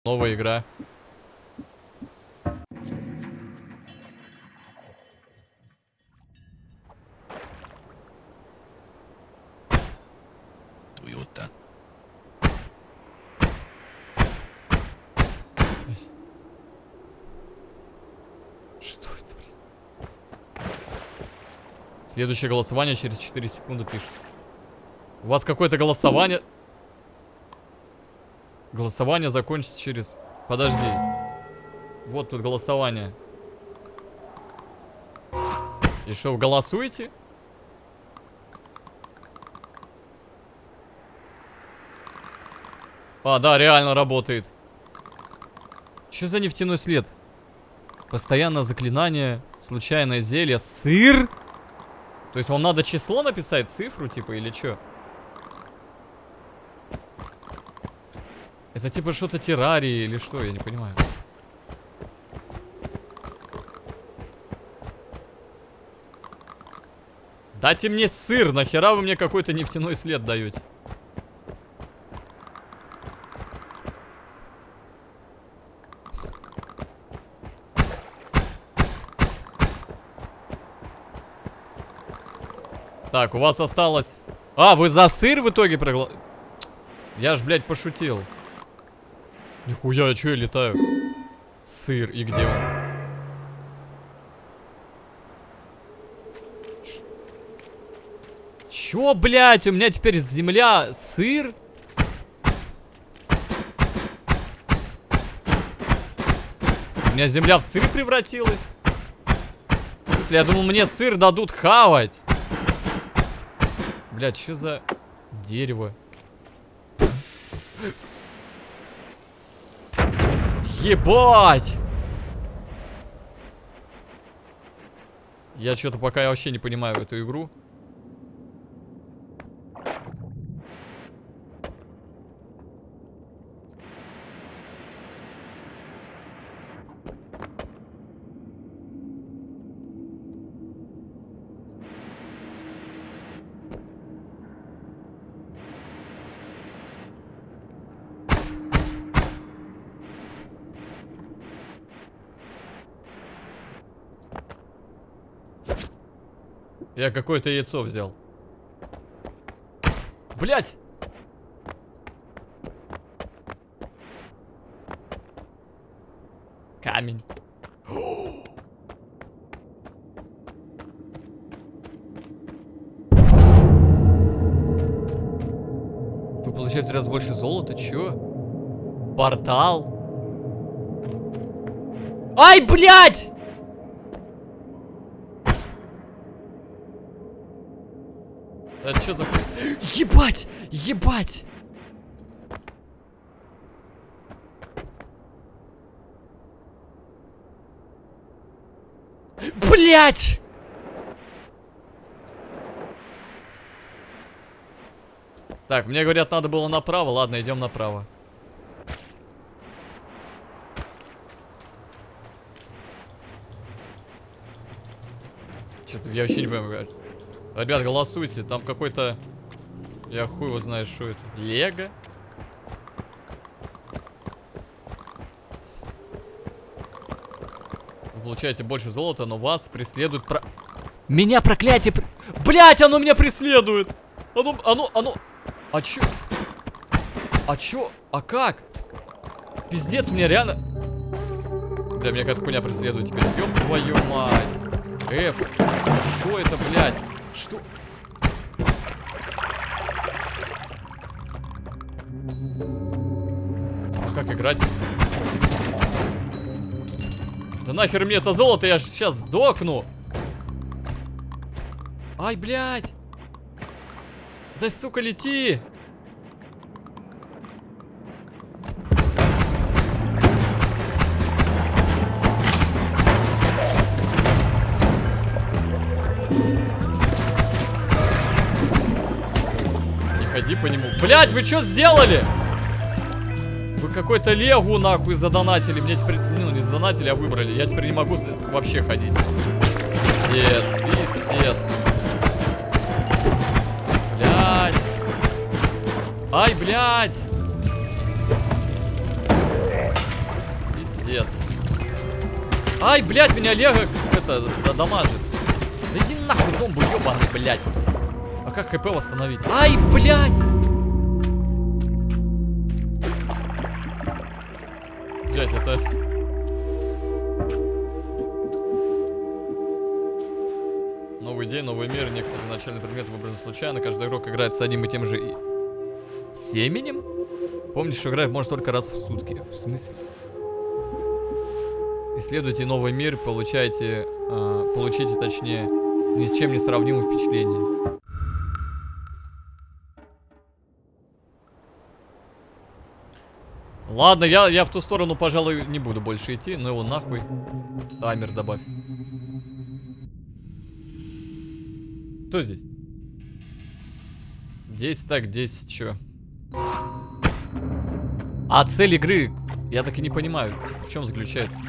Новая игра. Toyota. Что это, блин? Следующее голосование через 4 секунды пишет. У вас какое-то голосование... Голосование закончится через... Подожди. Вот тут голосование. И что, вы голосуете? А, да, реально работает. Что за нефтяной след? Постоянное заклинание, случайное зелье, сыр? То есть вам надо число написать, цифру, типа, или что? Это типа что-то террарии или что, я не понимаю. Дайте мне сыр, нахера вы мне какой-то нефтяной след даете? Так, у вас осталось... А, вы за сыр в итоге проголосовали? Я ж, блядь, пошутил. Нихуя, а чё я летаю? Сыр, и где он? Чё, блядь, у меня теперь земля, сыр? У меня земля в сыр превратилась? В смысле, я думал, мне сыр дадут хавать. Блядь, что за дерево? Ебать! Я что-то пока вообще не понимаю эту игру. Я какое-то яйцо взял. Блять! Камень. Вы получаете в раз больше золота? Чё? Портал? Ай, блять! Это что за... Ебать! Ебать! Блять! Так, мне говорят, надо было направо. Ладно, идем направо. Что-то я вообще не понимаю. Ребят, голосуйте, там какой-то... Я хуй его знаю, что это. Лего? Вы получаете больше золота, но вас преследует Меня проклятие... Блять, оно меня преследует! Оно... А чё? А чё? А как? Пиздец, меня реально... Бля, меня какая-то хуйня преследует теперь. Ёб твою мать. F. Что это, блядь? Что? А как играть? Да нахер мне это золото, я же сейчас сдохну. Ай, блядь. Да, сука, лети. Ходи по нему. Блять, вы что сделали? Вы какой-то легу нахуй задонатили. Мне теперь, ну не задонатили, а выбрали. Я теперь не могу вообще ходить. Пиздец, пиздец. Блять. Ай, блять. Ай, блядь, меня Лего это дамажит. Да иди нахуй, зомбу ебаный, блядь. А как ХП восстановить? Ай, блядь! Блядь, это... Новый день, новый мир, некоторые начальные предметы выбраны случайно. Каждый игрок играет с одним и тем же семенем? Помните, что играть можно только раз в сутки. В смысле? Исследуйте новый мир, получите, точнее, ни с чем не сравнимые впечатления. Ладно, я в ту сторону, пожалуй, не буду больше идти, но его нахуй. Таймер добавь. Кто здесь? 10 так, 10 чё? А цель игры, я так и не понимаю, в чем заключается.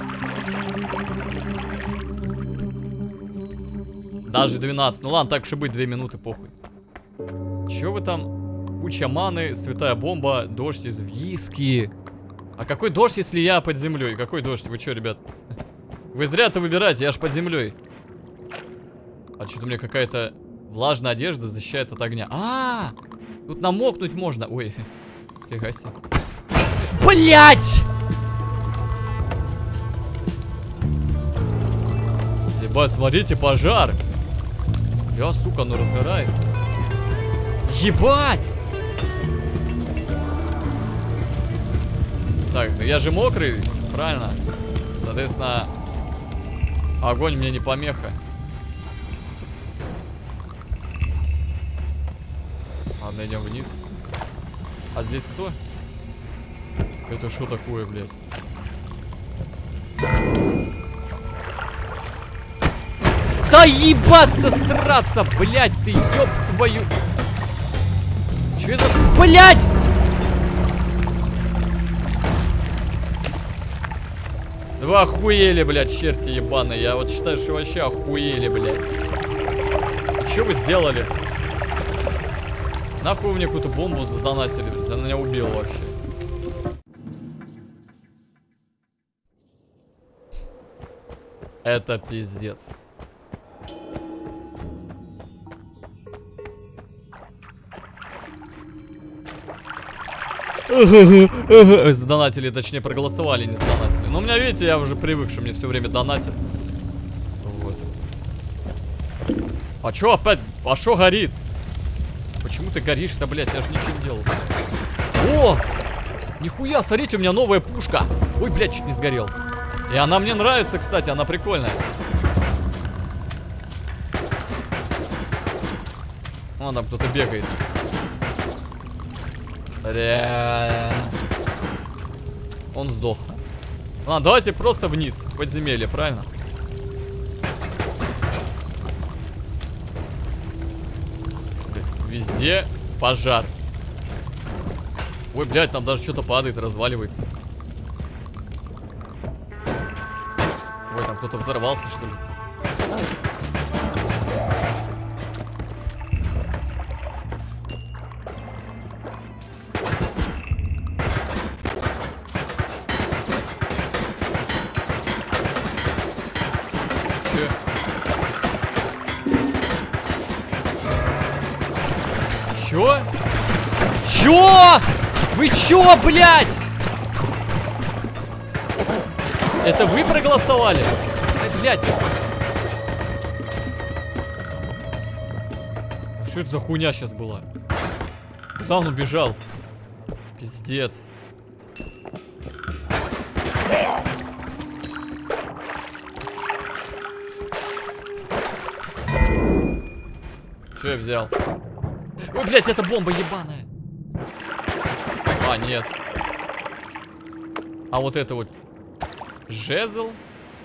Даже 12. Ну ладно, так уж и быть, 2 минуты, похуй. Чё вы там? Куча маны, святая бомба, дождь из виски. А какой дождь, если я под землей? Какой дождь? Вы чё, ребят? Вы зря это выбираете, я ж под землей. А что-то у меня какая-то влажная одежда защищает от огня. Тут намокнуть можно. Ой, фига себе. Блять! Ебать, смотрите, пожар. Бля, сука, оно разгорается. Ебать! Так, ну я же мокрый, правильно? Соответственно, огонь мне не помеха. Ладно, идем вниз. А здесь кто? Это что такое, блядь? Да ебаться, сраться, блядь, ты ёб твою... Чё это? Блядь! Да вы охуели, блядь, черти ебаные. Я вот считаю, что вообще охуели, блядь. Что вы сделали? Нахуй вы мне какую-то бомбу задонатили, блядь. Она меня убила вообще. Это пиздец. Задонатили, точнее проголосовали, не задонатили. Но у меня, видите, я уже привык, что мне все время донатят. Вот. А чё опять? А шо горит? Почему ты горишь-то, блядь? Я же ничего не делал. О! Нихуя, смотрите, у меня новая пушка. Ой, блядь, чуть не сгорел. И она мне нравится, кстати, она прикольная. Вон там кто-то бегает. Реально. Он сдох. Ладно, давайте просто вниз, в подземелье, правильно? Везде пожар. Ой, блядь, там даже что-то падает, разваливается. Ой, там кто-то взорвался, что ли? Чё? Чё? Вы чё, блядь? Это вы проголосовали? Ай, блядь. Что это за хуйня сейчас была? Куда он убежал? Пиздец. Что я взял? Ой, блядь, это бомба ебаная. А, нет. А вот это вот жезл.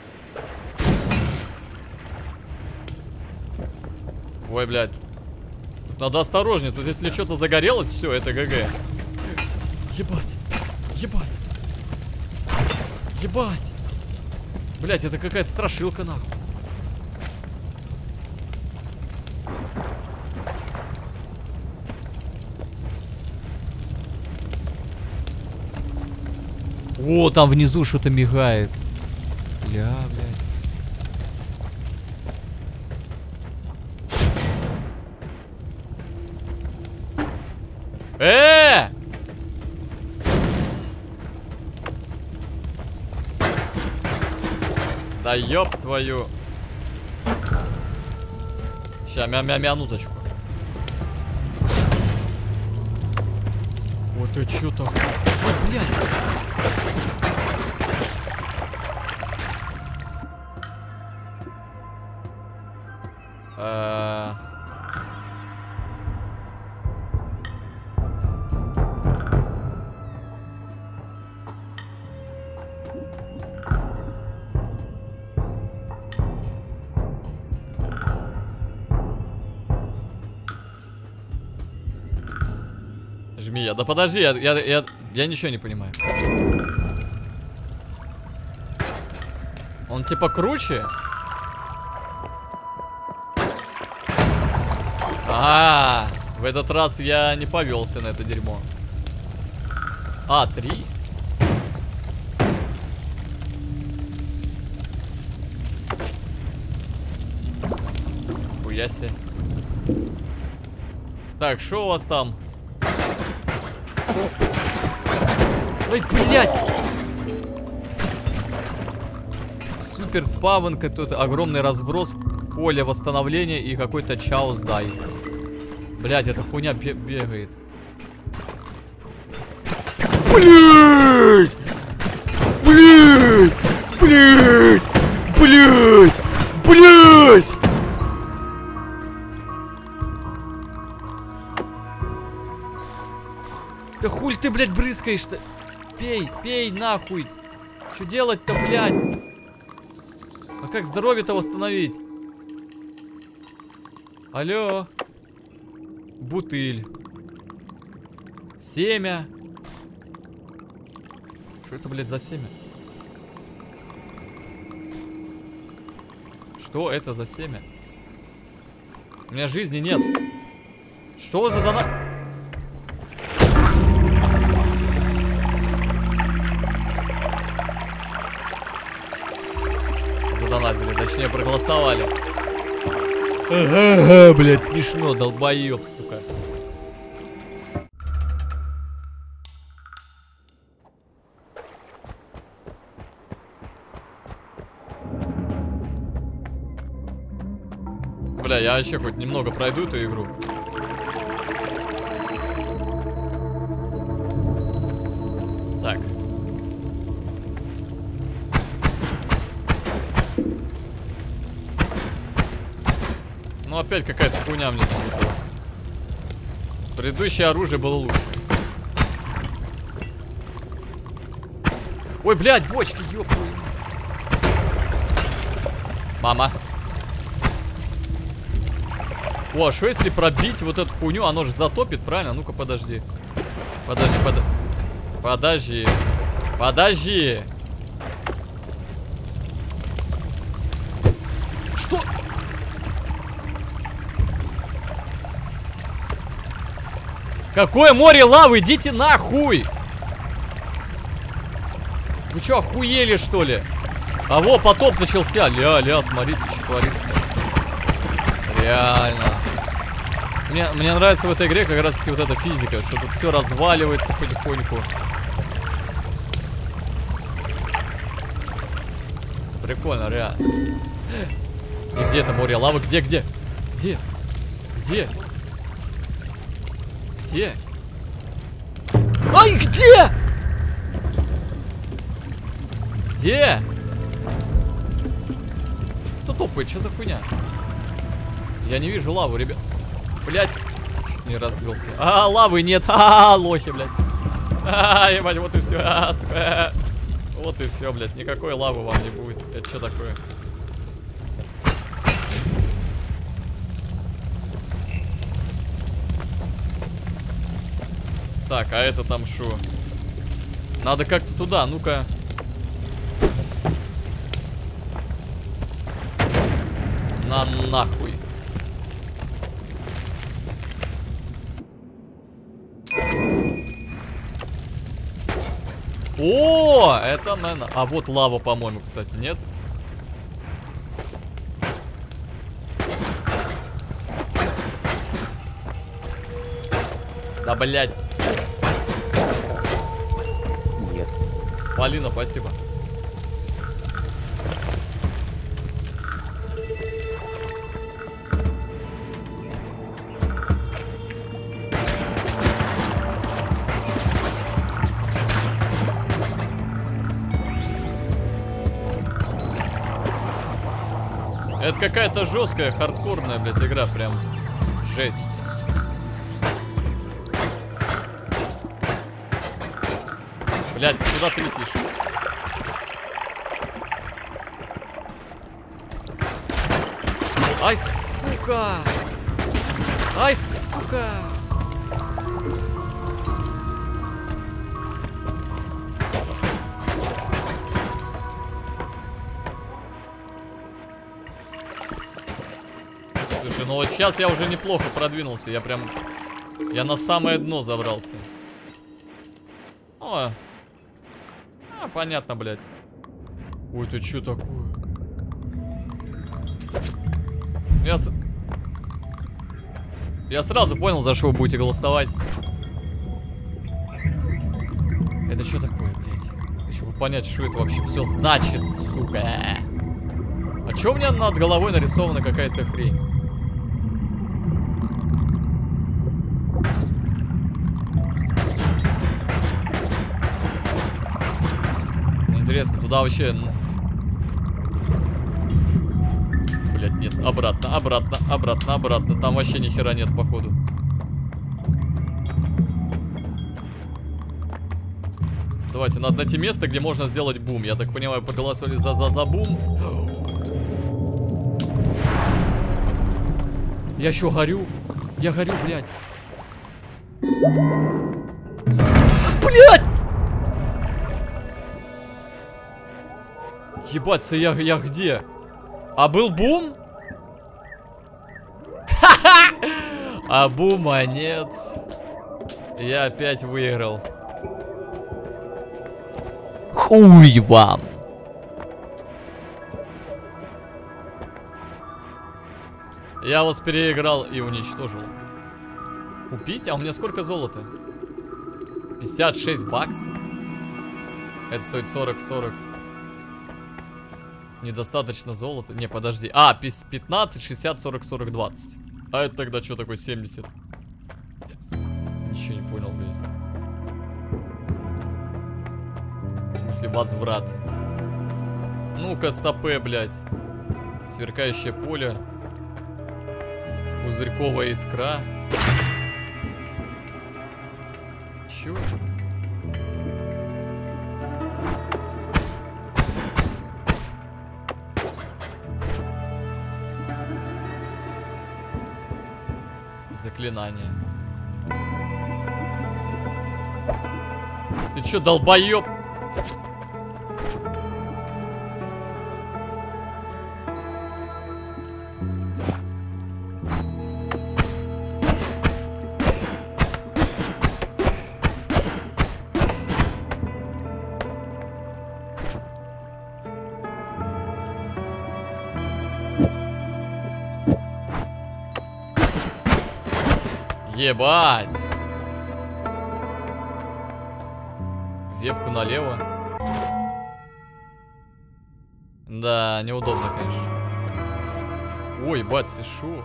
Ой, блядь. Тут надо осторожнее. Тут если что-то загорелось, все, это ГГ. Ебать. Ебать. Ебать. Блядь, это какая-то страшилка, нахуй. О, там внизу что-то мигает. Бля, блядь. Да ёб твою. Ща, минуточку. Вот ты чё такое? Ой, блядь. Жми я. Да подожди, я ничего не понимаю. Он типа круче? В этот раз я не повелся на это дерьмо. 3. Хуя себе. Так, что у вас там? Ой, блядь! Супер спавнка, тут огромный разброс, поле восстановления и какой-то чаус дай. Блядь, эта хуйня бегает. Блядь! Блядь! Блядь! Блядь! Блядь! Да хуль ты, блядь, брызгаешь-то? Пей, пей, нахуй. Что делать-то, блядь? А как здоровье-то восстановить? Алло. Бутыль. Семя. Что это, блядь, за семя? Что это за семя? У меня жизни нет. Что за донат? Задонатили, точнее проголосовали. Ага, блядь, смешно, долбоёб, сука. Бля, я вообще хоть немного пройду эту игру. Так. Ну опять какая-то хуйня мне тут. Предыдущее оружие было лучше. Ой, блядь, бочки, ёб твою. Мама. О, а что если пробить вот эту хуйню? Оно же затопит, правильно? Ну-ка, подожди. Подожди. Подожди. Что? Какое море лавы? Идите нахуй! Вы что, охуели, что ли? А во, потоп начался. Ля-ля, смотрите, что творится. Реально. Мне нравится в этой игре как раз таки вот эта физика, что тут все разваливается потихоньку. Прикольно, реально. И где это море лавы? Где? Где? Где? Ай, где? Где? Кто топает? Что за хуйня? Я не вижу лаву, ребят. Блять. Не разбился. Лавы нет. Лохи, блядь. Ебать, вот и все. Сука. Вот и все, блядь. Никакой лавы вам не будет. Это что такое? Так, а это там шо? Надо как-то туда, ну-ка. На нахуй. О, это, наверное... А вот лава, по-моему, кстати, нет? Да, блядь. Нет. Полина, спасибо. Это какая-то жесткая, хардкорная, блядь, игра. Прям жесть. Блядь, куда ты летишь? Ай, сука! Ай, сука! Слушай, ну вот сейчас я уже неплохо продвинулся. Я на самое дно забрался. О! Понятно, блядь. Ой, ты что такое? Я сразу понял, за что вы будете голосовать. Это что такое, блядь? Чтобы понять, что это вообще все значит, сука. А чё у меня над головой нарисована какая-то хрень? Интересно, туда вообще... Блядь, нет, обратно, обратно, обратно, обратно. Там вообще ни хера нет, походу. Давайте, надо найти место, где можно сделать бум. Я так понимаю, проголосовали за бум. Я еще горю. Я горю, блядь. Блядь! Ебаться, я где? А был бум? А бума нет. Я опять выиграл. Хуй вам. Я вас переиграл и уничтожил. Купить? А у меня сколько золота? 56 баксов? Это стоит 40. Недостаточно золота. Не, подожди. А, 15, 60, 40, 40, 20. А это тогда что такое 70? Ничего не понял, блядь. В смысле возврат? Ну-ка, стопы, блядь. Сверкающее поле. Пузырьковая искра. Чё? Заклинание. Ты чё, долбоёб? Ебать! Вебку налево. Да, неудобно, конечно. Ой, бать, шо?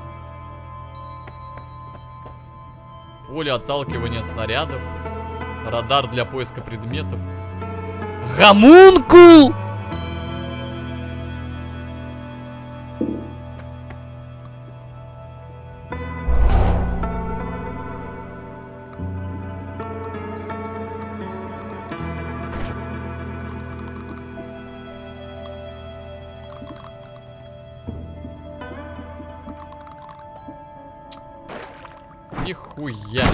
Поле отталкивания снарядов. Радар для поиска предметов. Гомункул! Нихуя.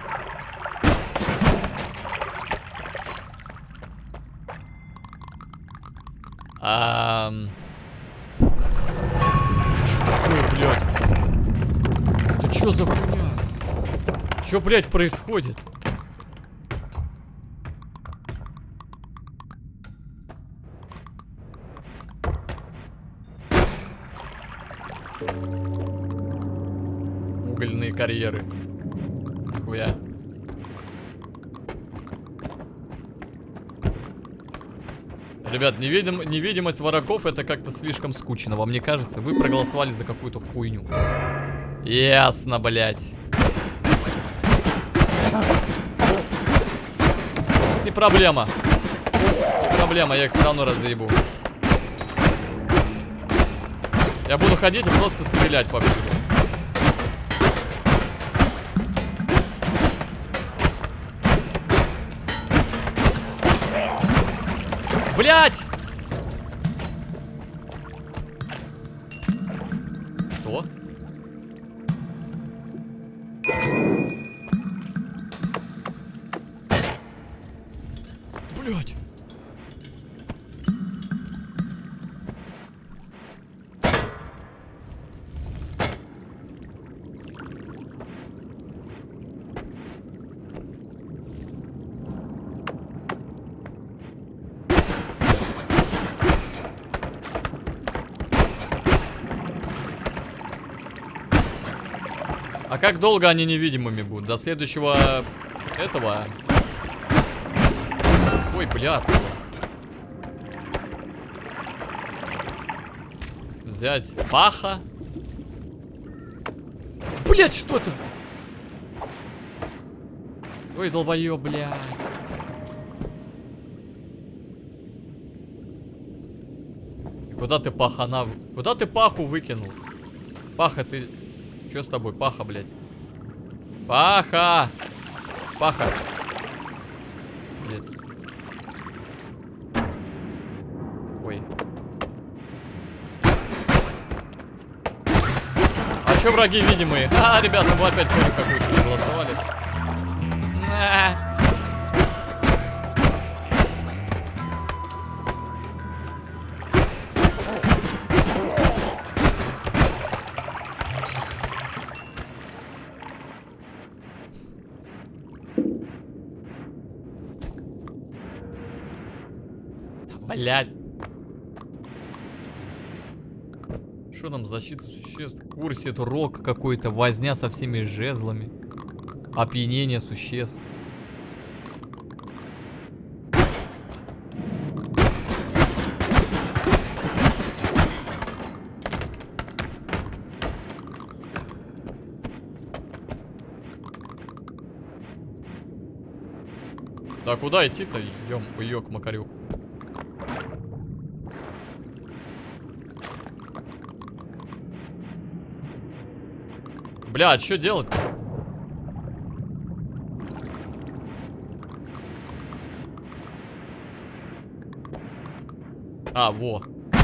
Что такое, блядь? Это что за хуйня? Что, блядь, происходит? Угольные карьеры. Нихуя. Ребят, невидимость врагов это как-то слишком скучно, вам не кажется? Вы проголосовали за какую-то хуйню. Ясно, блядь. Не проблема. Не проблема, я их все равно разъебу. Я буду ходить и просто стрелять повсюду. Блять! Что? Блять! А как долго они невидимыми будут? До следующего этого? Ой, блядство. Взять паха. Блять, что это? Ой, долбоёб, блядь. И куда ты пахана? Куда ты паху выкинул? Паха, ты... Что с тобой, Паха, блядь? Паха! Паха! Пиздец. Ой. А чё враги видимые? А, ребята, мы опять фору какую-то проголосовали. Блядь. Что там защита существ? Курсит рок какой-то, возня со всеми жезлами. Опьянение существ. Да куда идти-то? Ёк, макарюк. Бля, что делать? А, во.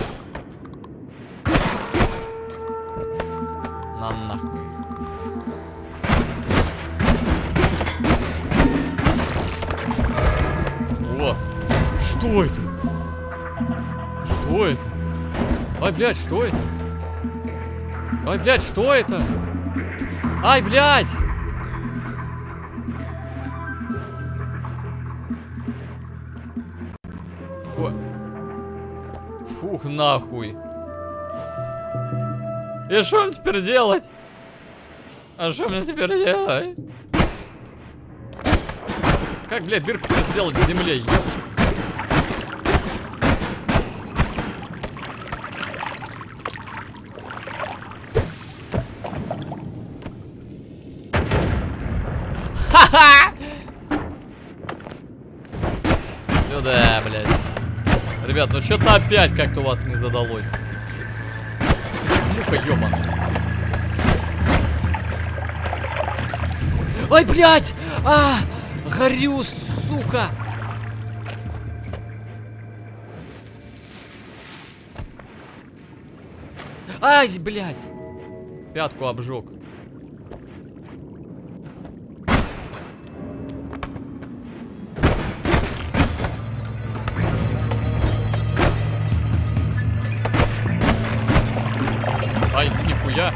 На нахуй. Во. Что это? Что это? Ай, блядь, что это? Ай, блядь, что это? Ай, блядь! Фух, нахуй. И что мне теперь делать? А что мне теперь делать? Как, блядь, дырку-то сделать в земле? Ха-ха! Сюда, блядь. Ребят, ну что-то опять как-то у вас не задалось. Муха, ёбана. Ой, блядь! А! Горю, сука! Ай, блядь! Пятку обжег. Ай, нихуя.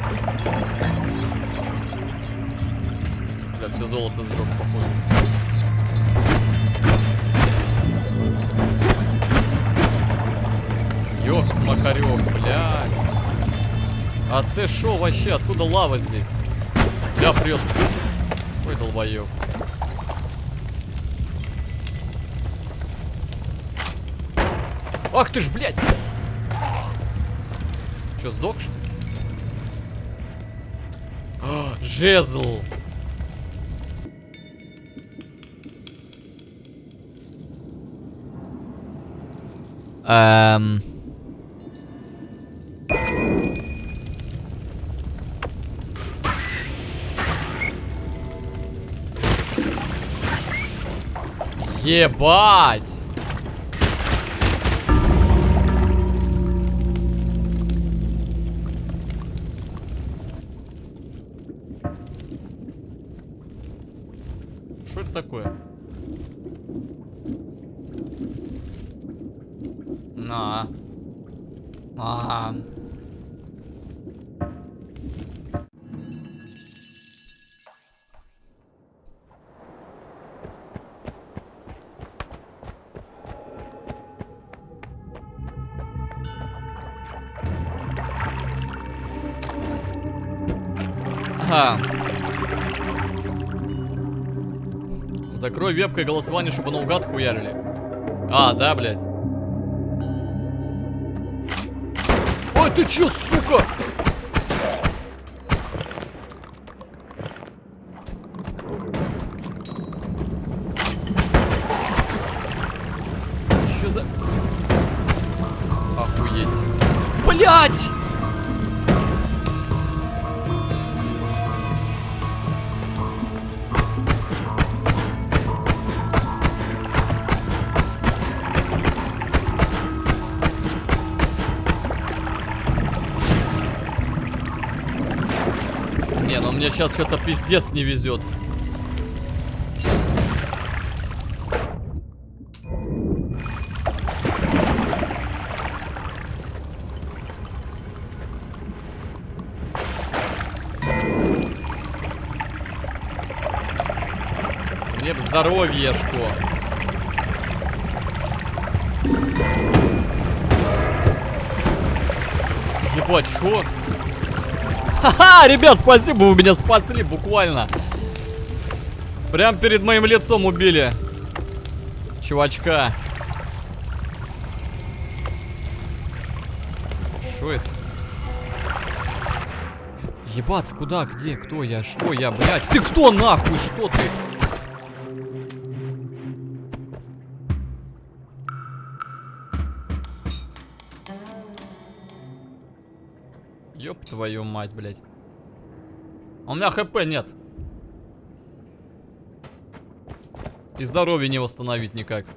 Бля, все золото сжег, походу. Ёк, макарёк, блядь. А це шо вообще? Откуда лава здесь? Бля, прет. Ой, долбоёб. Ах ты ж, блядь! Чё, сдох, что ли? А, жезл! Ебать! Что это такое? На. Закрой вебкой голосование, чтобы наугад хуярили. А, да, блядь. Ой, ты чё, сука? Чё за... Охуеть. Блядь! Не, ну мне сейчас что-то пиздец не везет. Мне б здоровье, что? Ебать, шо? Ха-ха, ребят, спасибо, вы меня спасли буквально. Прям перед моим лицом убили чувачка. Шо это? Ебаться, куда, где, кто я, что я, блядь? Ты кто нахуй, что ты? Ёб твою мать, блядь. У меня хп нет. И здоровье не восстановить никак.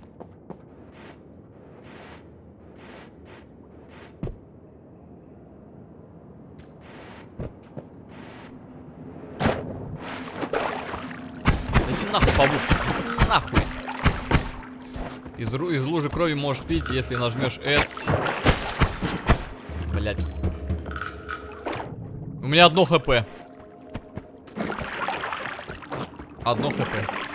Иди нахуй, павук. Иди нахуй. Из лужи крови можешь пить, если нажмешь S. Блядь. У меня одно хп. Одно хп.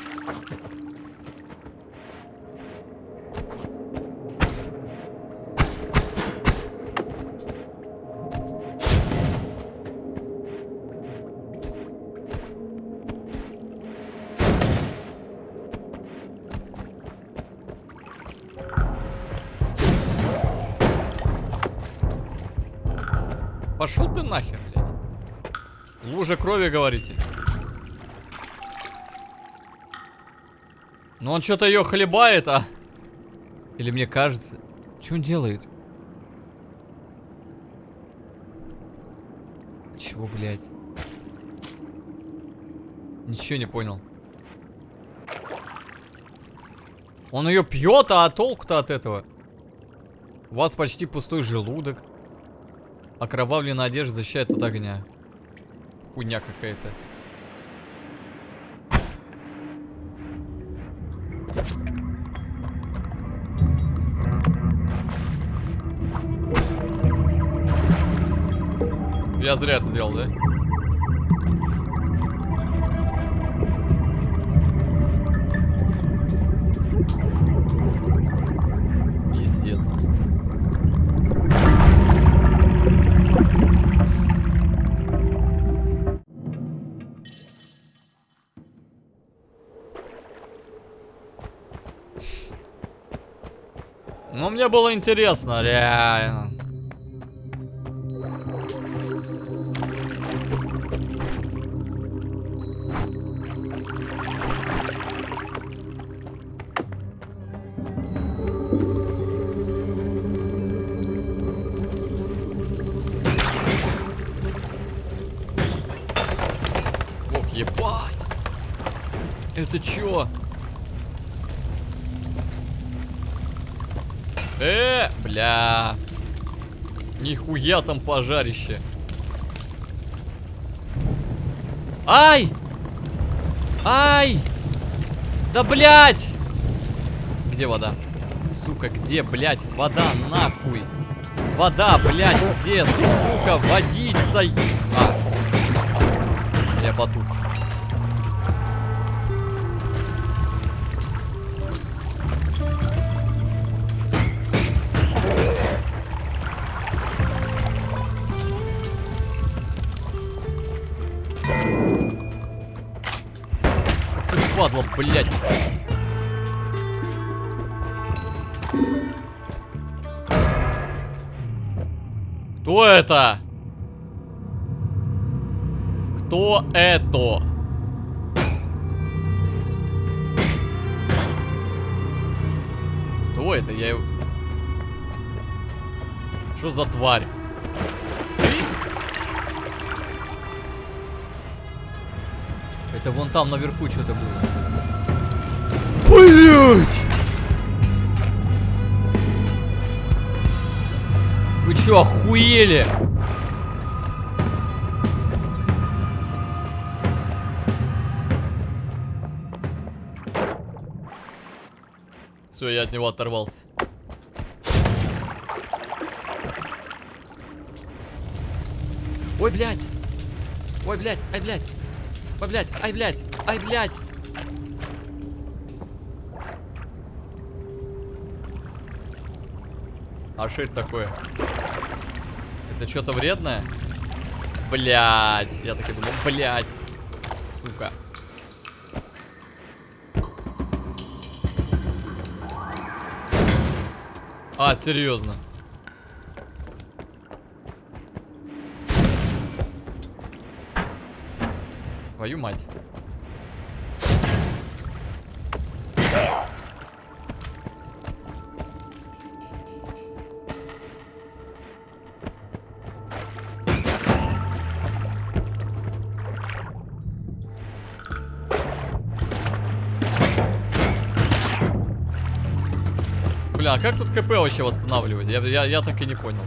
Пошел ты нахер, блядь. Лужа крови, говорите? Ну он что-то ее хлебает, а? Или мне кажется? Что он делает? Чего, блядь? Ничего не понял. Он ее пьет, а толку-то от этого? У вас почти пустой желудок. Окровавленная одежда защищает от огня. Хуйня какая-то. Я зря это сделал, да? Пиздец. Ну, мне было интересно, реально. Ох, ебать! Это чё? ХП. Бля. Нихуя там пожарище. Ай! Ай! Да, блядь! Где вода? Сука, где, блядь, вода, нахуй? Вода, блядь, где, сука, водица? Я потух. Ты падла, блядь. Кто это? Кто это? Кто это? Я его... Что за тварь? Ты? Это вон там наверху что-то было. Блять! Вы чё, охуели? Все, я от него оторвался. Ой, блядь! Ой, блядь! Ай, блядь! Ой, блядь! Ай, блядь! Ай, блядь! А что это такое? Это что-то вредное? Блядь! Я так и думал. Блядь! Сука! А, серьезно? Твою мать. Бля, а как тут ХП вообще восстанавливать? Я так и не понял.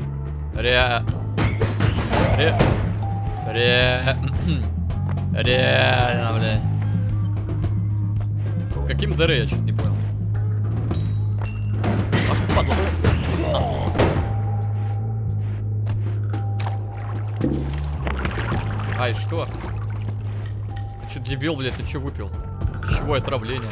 Реально, бля. С каким ДР я что-то не понял. Ах ты падла. Ай, что? Ты что, дебил, блядь, ты что выпил? Пищевое отравление.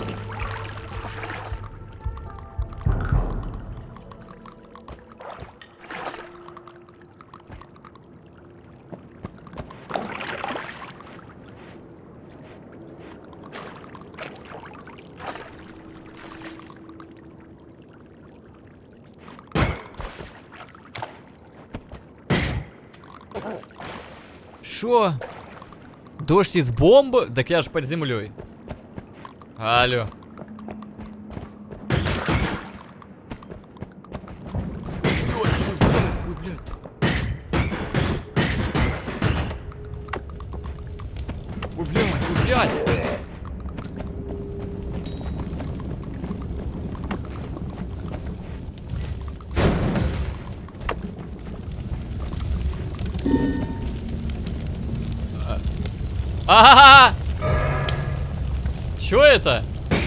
Шо? Дождь из бомбы? Так я же под землей. Алло. Ой, блядь. Ой, блядь. А-ха-ха! Чё это?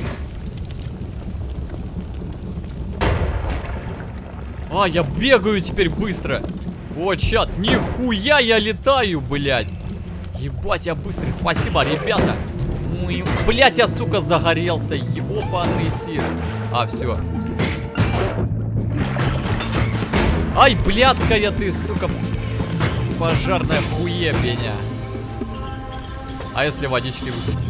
А, я бегаю теперь быстро. О, чат, нихуя я летаю, блядь. Ебать, я быстрый. Спасибо, ребята. Ой, блядь, я, сука, загорелся. Ебаный сир. А, все. Ай, блядская ты, сука. Пожарная хуебеня. А если водички выпить?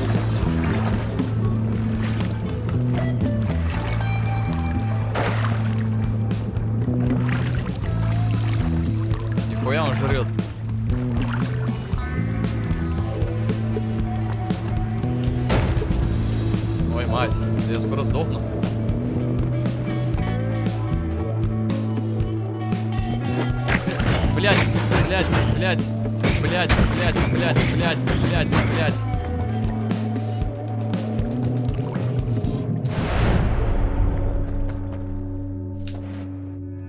Нихуя он жрет. Ой, мать, я скоро сдохну. Блять, блять, блять. Блять.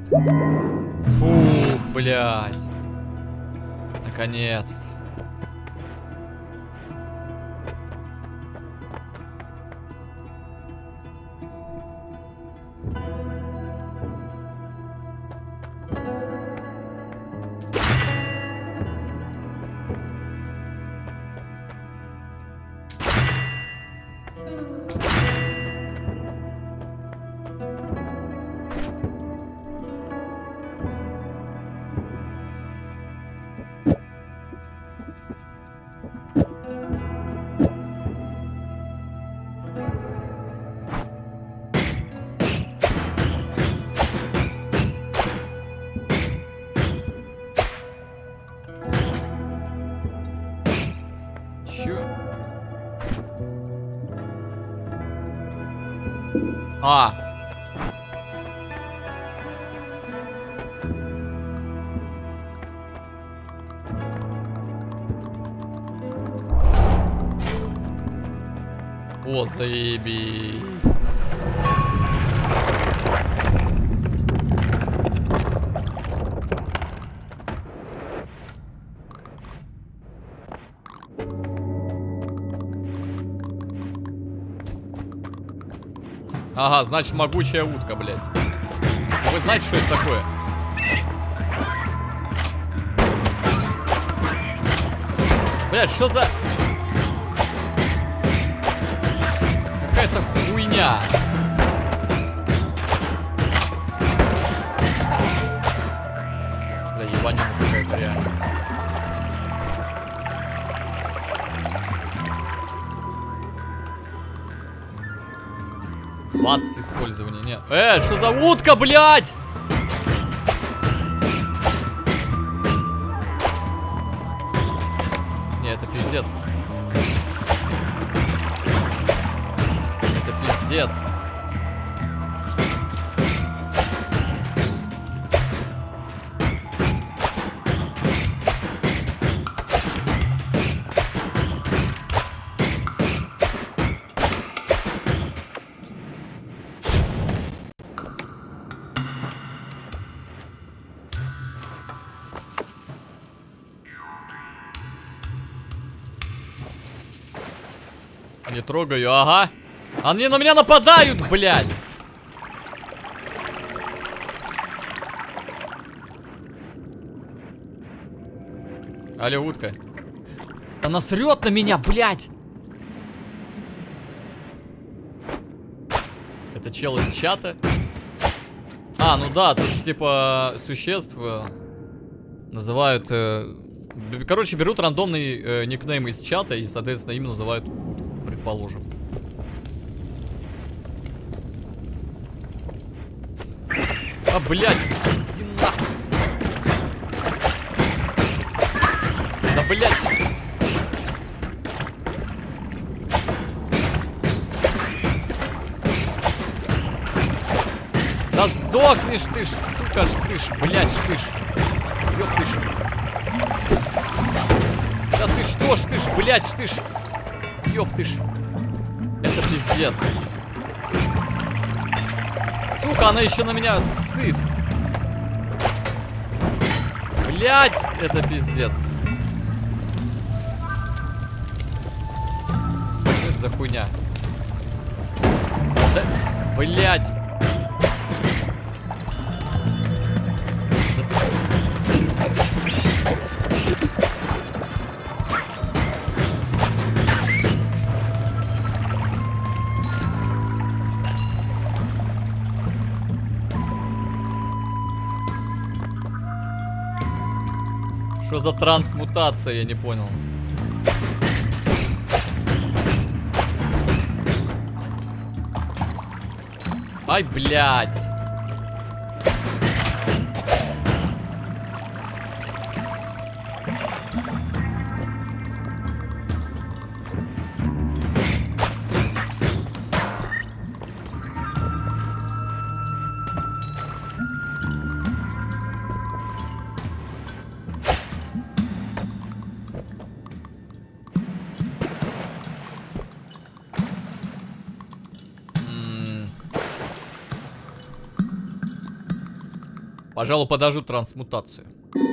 Фух, блядь. Наконец-то. Чё? А. О, заебись. Ага, значит, могучая утка, блядь. Вы знаете, что это такое? Блядь, что за... Какая-то хуйня. Бля, ебанина какая-то реально. Использования нет. Что за утка, блядь? Не, это пиздец. Это пиздец. Не трогаю, ага. Они на меня нападают, блядь. Алло, утка. Она срет на меня, блядь. Это чел из чата. А, ну да, тут же типа существ называют... короче, берут рандомный никнейм из чата и, соответственно, им называют утку, предположим. А, блядь, иди нахуй. Да, блядь. Да сдохнешь ты ж, сука, штыш, блядь, штыш. Ёб ты ж. Да ты что, штыш, блядь, штыш. Ёб ты ж. Это пиздец. Сука, она еще на меня сыт. Блядь, это пиздец. Что это за хуйня? Да, блядь. Что за трансмутация, я не понял. Ай, блядь. Пожалуй, подожду трансмутацию.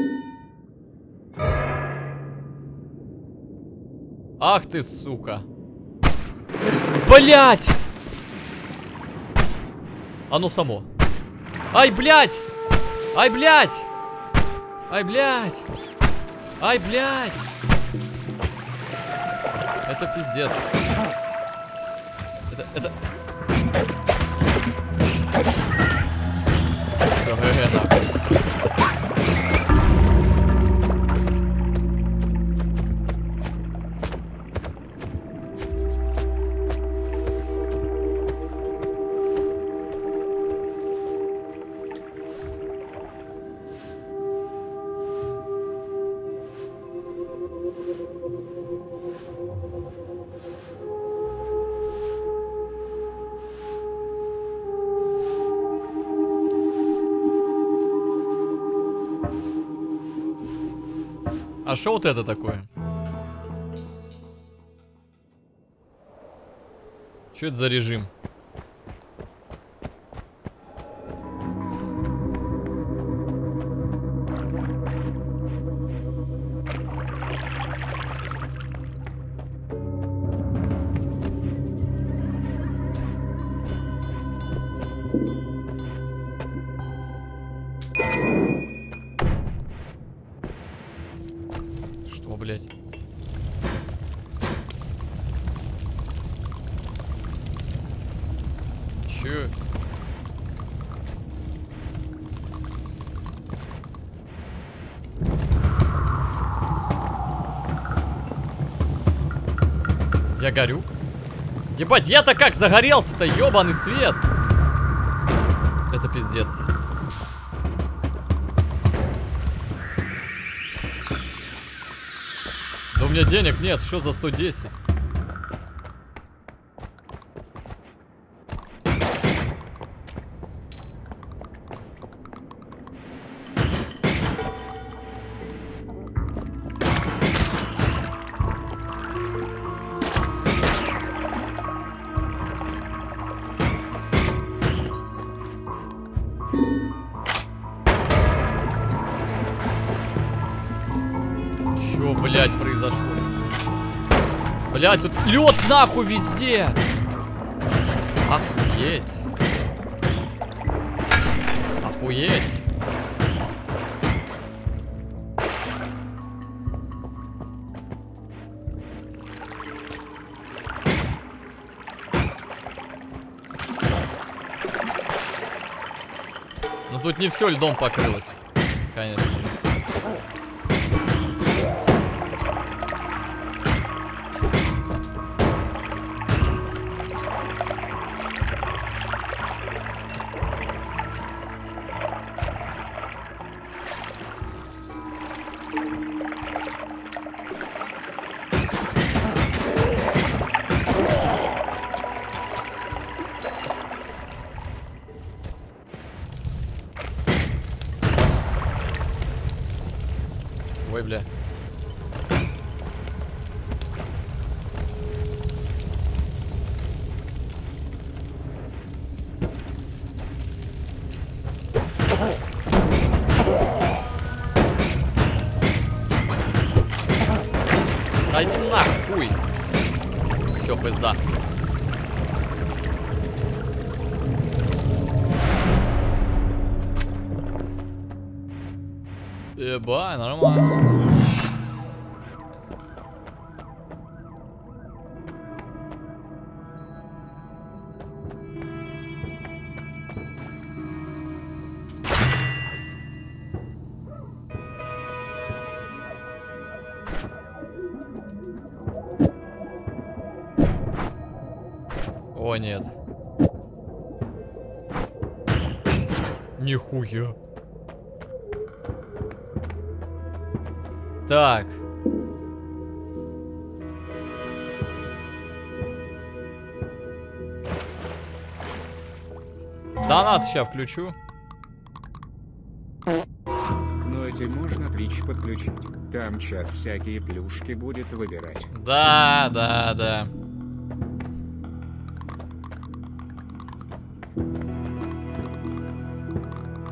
Ах ты, сука. Блять! Оно само. Ай, блять! Ай, блять! Ай, блять! Ай, блять! Это пиздец. Это... Всё, нахуй. А что вот это такое? Что это за режим? Что, блядь? Чё? Я горю? Ебать, я-то как загорелся-то, ёбаный свет! Это пиздец. Да у меня денег нет, что за 110? Чё, блядь, произошло? Блядь, тут лед нахуй везде! Охуеть! Охуеть! Ну тут не все льдом покрылось, конечно. Ой, бля. Да иди нахуй. Все, пизда. Ебать, нормально. О, нет. Нихуя. Так. Донат сейчас включу. Но эти можно Twitch подключить. Там чат всякие плюшки будет выбирать. Да, да, да.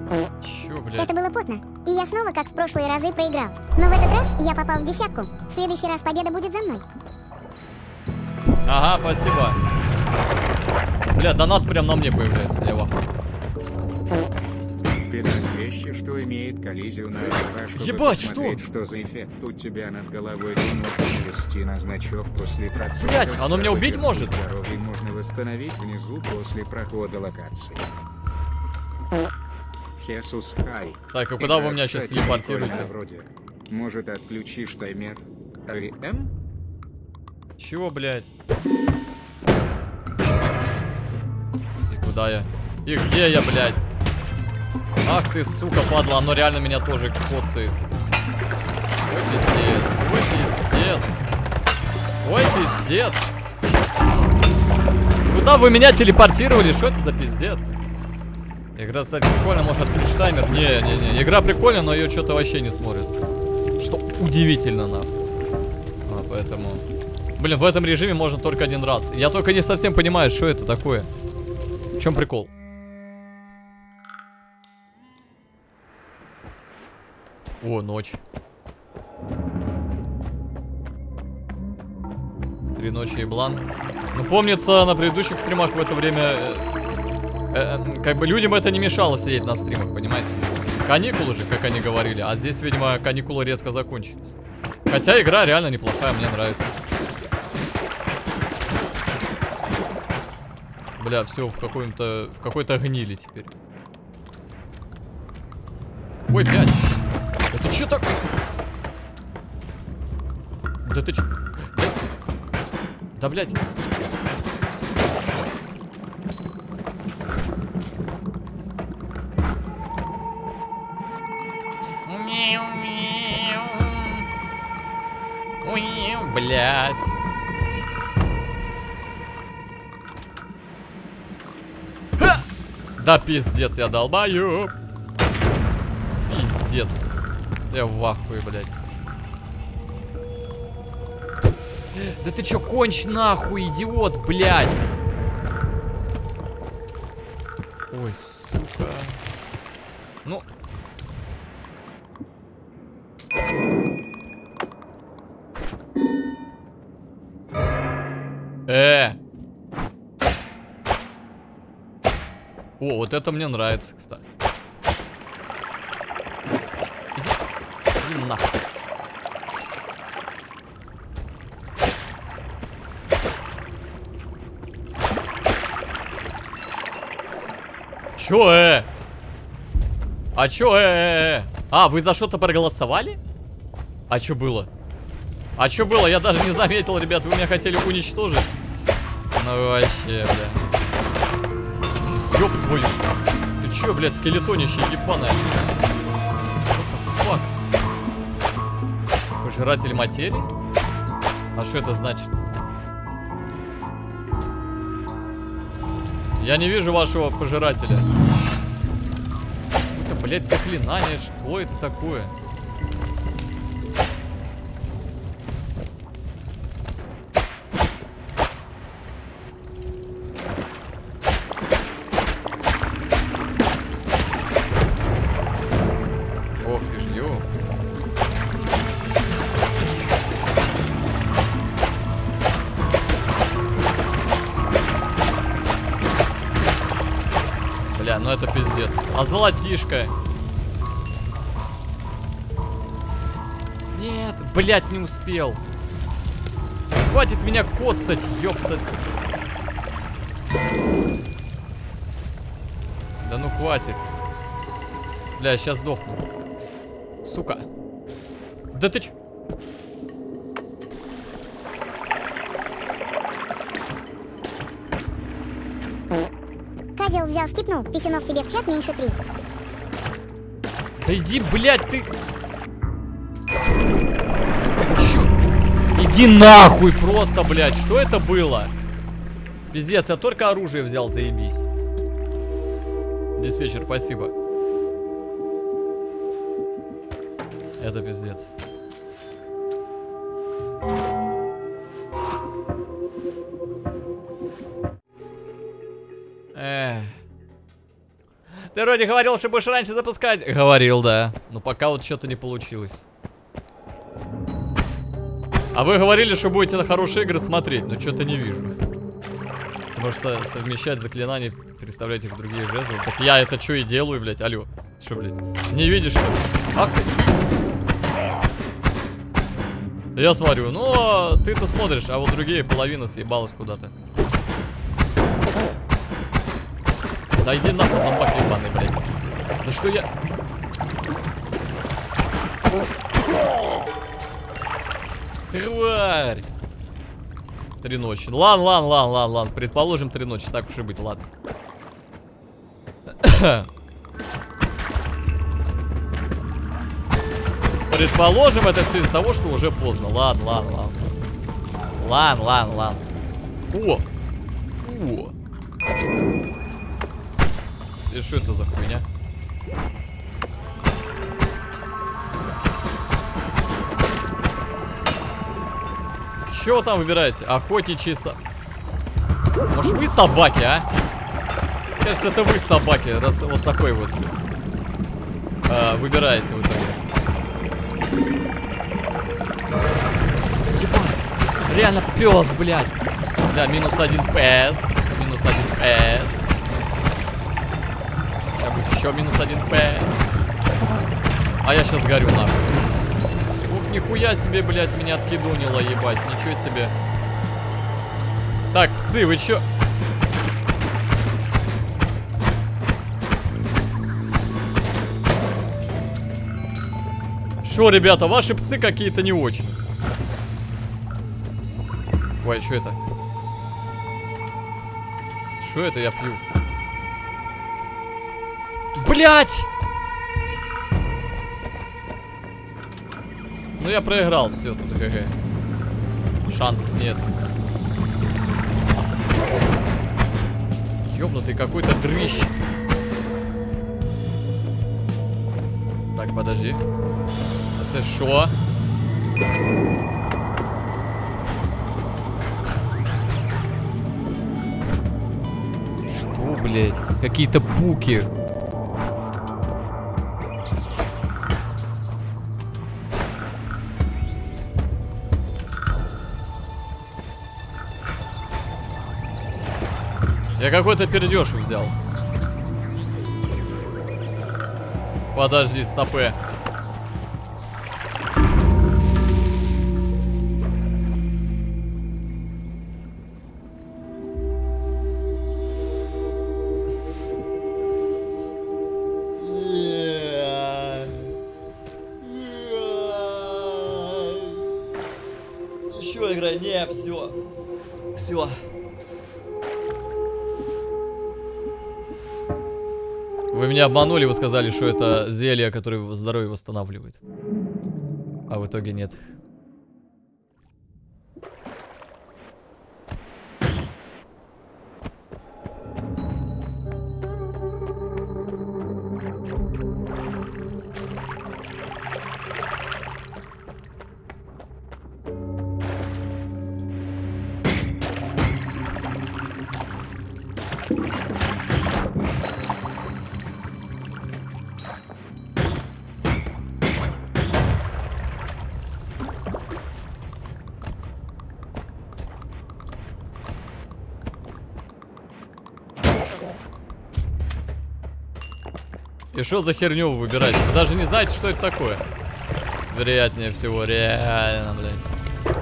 Чё, блядь? Это было потно. И я снова, как в прошлые разы, проиграл. Но в этот раз я попал в десятку. В следующий раз победа будет за мной. Ага, спасибо. Бля, донат прям на мне появляется, я в ахуе. Пинать вещи, что имеет коллизию на альфа, чтобы Ебать, посмотреть, что за эффект у тебя над головой, то нужно навести на значок после процесса. Блять, оно меня убить может? Здоровье можно восстановить внизу после прохода локации. Хесус Хай. Так, а куда вы меня сейчас Кстати, телепортируете? прикольно вроде. Может, отключишь таймер? РМ? Чего, блядь? И куда я? И где я, блядь? Ах ты, сука, падла, оно реально меня тоже коцает. Ой, пиздец. Ой, пиздец. Ой, пиздец. Куда вы меня телепортировали? Что это за пиздец? Игра, кстати, прикольно, может отключить таймер. Не. Игра прикольная, но ее что-то вообще не смотрит. Что удивительно, нахуй. Поэтому... Блин, в этом режиме можно только один раз. Я только не совсем понимаю, что это такое. В чем прикол? О, ночь. 3 ночи и блан. Ну, помнится, на предыдущих стримах в это время... как бы людям это не мешало сидеть на стримах, понимаете? Каникулы же, как они говорили. А здесь, видимо, каникулы резко закончились. Хотя игра реально неплохая, мне нравится. Бля, все в какой-то гнили теперь. Ой, блядь. Это что так? Да ты чё? Да, блядь. Блядь. Ха! Да пиздец, я долбаю. Пиздец. Я в ахуе, блядь. Да ты чё, конч нахуй, идиот, блядь. Ой, сука. Ну. О, вот это мне нравится, кстати. Иди нахуй. Чё, А чё, А, вы за что-то проголосовали? А чё было? А чё было? Я даже не заметил, ребят. Вы меня хотели уничтожить. Ну вообще, бля. Ёб твою. Ты чё, блядь, скелетонище ебаное? What the fuck? Пожиратель материи? А что это значит? Я не вижу вашего пожирателя. Это, блядь, заклинание. Что это такое? Ох ты ж, ёп. Бля, ну это пиздец. А золотишко? Нет, блядь, не успел. Хватит меня коцать, ёпта. Да ну хватит. Бля, я сейчас сдохну. Сука. Да ты ч... Козел взял, скипнул. Писюнов тебе в чат меньше 3. Да иди, блядь, ты... Чё? Иди нахуй просто, блядь. Что это было? Пиздец, я только оружие взял, заебись. Диспетчер, спасибо. Это пиздец. Ты вроде говорил, что будешь раньше запускать. Говорил, да. Но пока вот что-то не получилось. А вы говорили, что будете на хорошие игры смотреть, но что-то не вижу. Может совмещать заклинания, переставлять их в другие жезлы. Так я это что и делаю, блядь, алло. Что, блядь, не видишь, что ли? Ах ты. Я смотрю, ну, ты-то смотришь, а вот другие половина съебалась куда-то. Да иди нахуй, зомбак ебаный, блядь. Да что я... Тварь! 3 ночи. Ладно. Предположим, 3 ночи. Так уж и быть, ладно. Предположим, это все из-за того, что уже поздно. Ладно. Ладно. О! И что это за хуйня? Что вы там выбираете? Охотничьи Может, вы собаки, а? Кажется, это вы собаки, раз вот такой вот выбираете в итоге. Ебать! Реально пес, блядь! Да, -1 ПС. -1 ПС. Сейчас будет еще -1 ПС. А я сейчас горю нахуй. Ух, нихуя себе, блядь, меня откидунило, ебать. Ничего себе. Так, псы, вы чё? Шо, ребята, ваши псы какие-то не очень. Ой, что это? Что это я пью? Блять! Ну я проиграл, все тут, ГГ. Шансов нет. Ёбнутый какой-то дрыщ. Так, подожди. Шо? Что, блядь? Какие-то буки. Я какой-то пердёж взял. Подожди, стопэ. Еще играй, не, все. Вы меня обманули, вы сказали, что это зелье, которое здоровье восстанавливает. А в итоге нет. И что за херню вы выбираете? Вы даже не знаете, что это такое. Вероятнее всего, реально, блядь.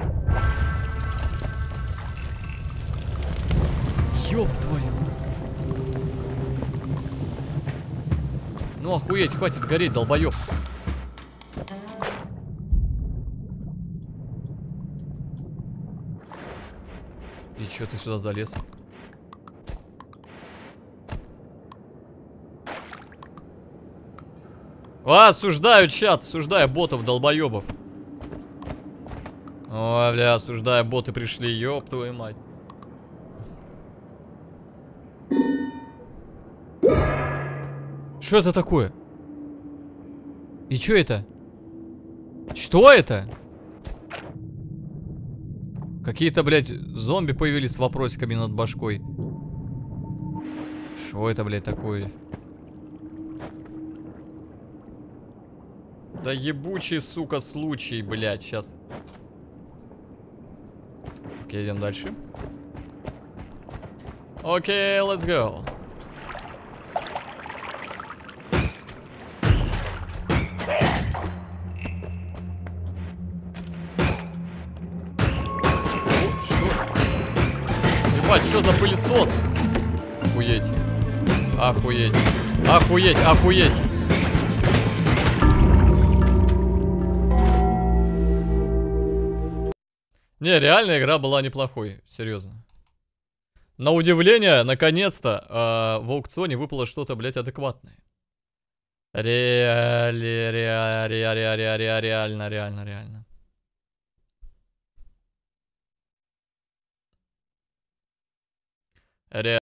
Ёб твою. Ну охуеть, хватит гореть, долбоёб. И чё ты сюда залез? Осуждаю чат, осуждаю ботов, долбоебов. Ой, бля, осуждаю, боты пришли, ёб твою мать. Что это такое? И что это? Что это? Какие-то, блядь, зомби появились с вопросиками над башкой. Что это, блядь, такое? Да ебучий, сука, случай, блядь, сейчас. Окей, идем дальше. Окей, let's go. Ебать, что за пылесос? Охуеть. Охуеть. Охуеть, охуеть. Не, реально игра была неплохой, серьезно. На удивление, наконец-то, в аукционе выпало что-то, блядь, адекватное. Реально.